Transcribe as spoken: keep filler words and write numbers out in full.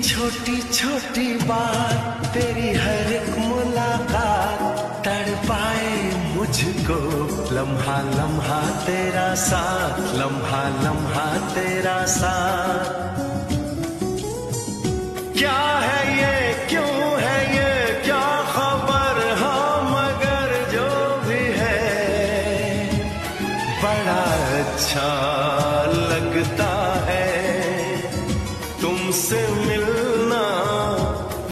छोटी छोटी बात, तेरी हर एक मुलाकात तड़पाए मुझको। लम्हा लम्हा तेरा साथ, लम्हा लम्हा तेरा साथ। क्या है ये, क्यों है ये, क्या खबर, हाँ मगर जो भी है बड़ा अच्छा लगता है तुमसे।